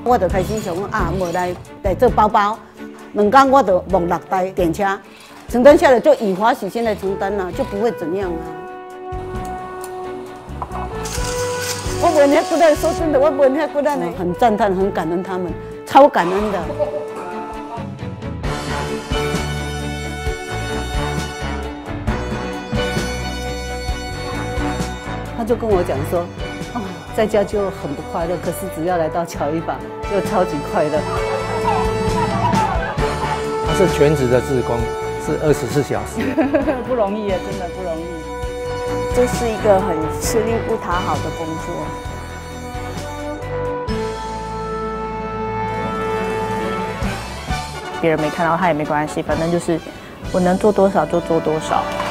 我就开始想啊，无来做包包。2天我就摸6台电车，承担下来就以华喜先来承担啦，就不会怎样啊。我闻遐骨仔，说真的，我闻遐骨仔呢，很赞叹，很感恩他们，超感恩的。他就跟我讲说，哦，在家就很不快乐，可是只要来到乔伊坊，就超级快乐。 他是全职的志工，是24小时， 不容易啊，真的不容易。 这是一个很吃力不讨好的工作。别人没看到他也没关系，反正就是我能做多少就做多少。